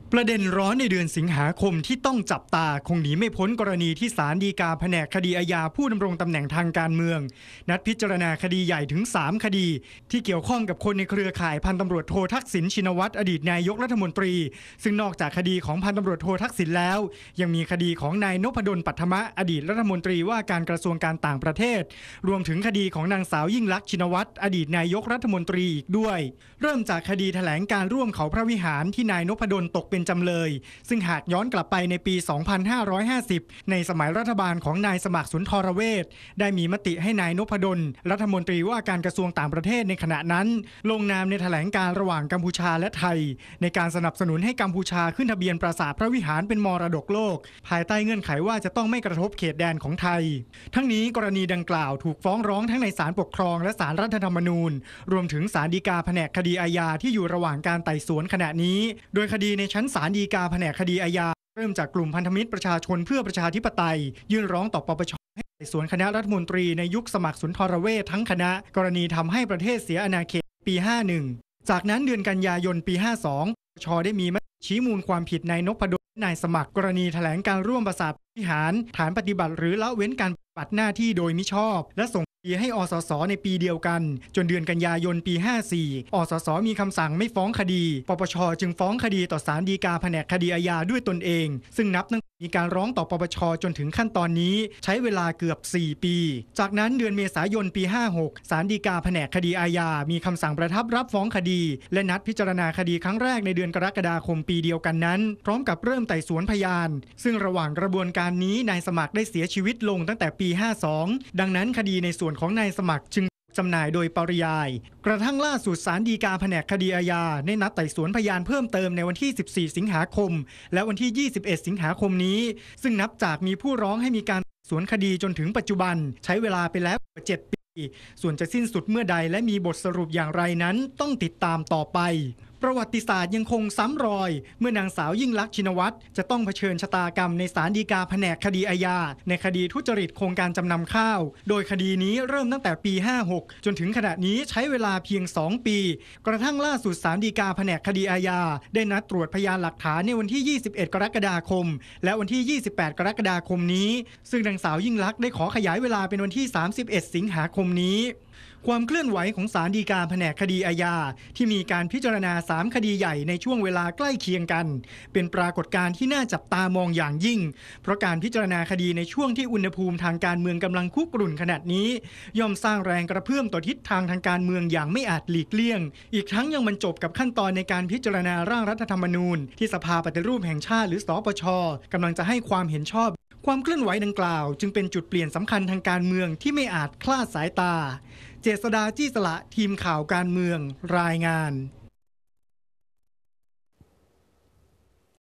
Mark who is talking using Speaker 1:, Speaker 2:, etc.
Speaker 1: ประเด็นร้อนในเดือนสิงหาคมที่ต้องจับตาคงหนีไม่พ้นกรณีที่ศาลฎีกาแผนกคดีอาญาผู้ดำรงตำแหน่งทางการเมืองนัดพิจารณาคดีใหญ่ถึง3คดีที่เกี่ยวข้องกับคนในเครือข่ายพันตำรวจโททักษิณชินวัตรอดีตนายกรัฐมนตรีซึ่งนอกจากคดีของพันตำรวจโททักษิณแล้วยังมีคดีของนายนพดลปัทมะอดีตรัฐมนตรีว่าการกระทรวงการต่างประเทศรวมถึงคดีของนางสาวยิ่งลักษณ์ชินวัตรอดีตนายกรัฐมนตรีอีกด้วยเริ่มจากคดีแถลงการร่วมเขาพระวิหารที่นายนพดลตกเป็นจำเลยซึ่งหากย้อนกลับไปในปี 2550 ในสมัยรัฐบาลของนายสมัครสุนทรเวชได้มีมติให้นายนพดลรัฐมนตรีว่าการกระทรวงต่างประเทศในขณะนั้นลงนามในแถลงการระหว่างกัมพูชาและไทยในการสนับสนุนให้กัมพูชาขึ้นทะเบียนปราสาทพระวิหารเป็นมรดกโลกภายใต้เงื่อนไขว่าจะต้องไม่กระทบเขตแดนของไทยทั้งนี้กรณีดังกล่าวถูกฟ้องร้องทั้งในศาลปกครองและศาลรัฐธรรมนูญรวมถึงศาลฎีกาแผนกคดีอาญาที่อยู่ระหว่างการไต่สวนขณะนี้โดยคดีในชั้นศาลฎีกาแผนกคดีอาญาเริ่มจากกลุ่มพันธมิตรประชาชนเพื่อประชาธิปไตยยื่นร้องต่อปปชให้ไต่สวนคณะรัฐมนตรีในยุคสมัครสุนทรเวชทั้งคณะกรณีทำให้ประเทศเสียอาณาเขตปี 51 จากนั้นเดือนกันยายนปี 52 ปปชได้มีมติชี้มูลความผิดนายนพดลนายสมัครกรณีแถลงการร่วมประสาทวิหารฐานปฏิบัติหรือละเว้นการปฏิบัติหน้าที่โดยมิชอบและส่งคดีให้อสสในปีเดียวกันจนเดือนกันยายนปี 54 อสสมีคำสั่งไม่ฟ้องคดีปปชจึงฟ้องคดีต่อศาลฎีกาแผนกคดีอาญาด้วยตนเองซึ่งนับตั้งแต่มีการร้องต่อปปชจนถึงขั้นตอนนี้ใช้เวลาเกือบ4 ปีจากนั้นเดือนเมษายนปี 56 ศาลฎีกาแผนกคดีอาญามีคำสั่งประทับรับฟ้องคดีและนัดพิจารณาคดีครั้งแรกในเดือนกรกฎาคมปีเดียวกันนั้นพร้อมกับเริ่มไต่สวนพยานซึ่งระหว่างกระบวนการนี้นายสมัครได้เสียชีวิตลงตั้งแต่ปี 52 ดังนั้นคดีในส่วนของนายสมัครจึงจำหน่ายโดยปริยายกระทั่งล่าสุดศาลฎีกาแผนกคดีอาญาได้นัดไต่สวนพยานเพิ่มเติมในวันที่ 14 สิงหาคมและวันที่ 21 สิงหาคมนี้ซึ่งนับจากมีผู้ร้องให้มีการไต่สวนคดีจนถึงปัจจุบันใช้เวลาไปแล้วกว่า 7 ปีส่วนจะสิ้นสุดเมื่อใดและมีบทสรุปอย่างไรนั้นต้องติดตามต่อไปประวัติศาสตร์ยังคงซ้ำรอยเมื่อนางสาวยิ่งลักษณ์ชินวัตรจะต้องเผชิญชะตากรรมในศาลฎีกาแผนกคดีอาญาในคดีทุจริตโครงการจำนำข้าวโดยคดีนี้เริ่มตั้งแต่ปี 56 จนถึงขณะนี้ใช้เวลาเพียง 2 ปีกระทั่งล่าสุดศาลฎีกาแผนกคดีอาญาได้นัดตรวจพยานหลักฐานในวันที่ 21 กรกฎาคมและวันที่ 28 กรกฎาคมนี้ซึ่งนางสาวยิ่งลักษณ์ได้ขอขยายเวลาเป็นวันที่ 31 สิงหาคมนี้ความเคลื่อนไหวของศาลฎีกาแผนกคดีอาญาที่มีการพิจารณา3คดีใหญ่ในช่วงเวลาใกล้เคียงกันเป็นปรากฏการณ์ที่น่าจับตามองอย่างยิ่งเพราะการพิจารณาคดีในช่วงที่อุณหภูมิทางการเมืองกำลังคุกรุ่นขนาดนี้ย่อมสร้างแรงกระเพื่อมต่อทิศทางทางการเมืองอย่างไม่อาจหลีกเลี่ยงอีกทั้งยังบรรจบกับขั้นตอนในการพิจารณาร่างรัฐธรรมนูญที่สภาปฏิรูปแห่งชาติหรือสปช.กำลังจะให้ความเห็นชอบความเคลื่อนไหวดังกล่าวจึงเป็นจุดเปลี่ยนสำคัญทางการเมืองที่ไม่อาจคลาดสายตาเจษฎา จี้สละทีมข่าวการเมืองรายงาน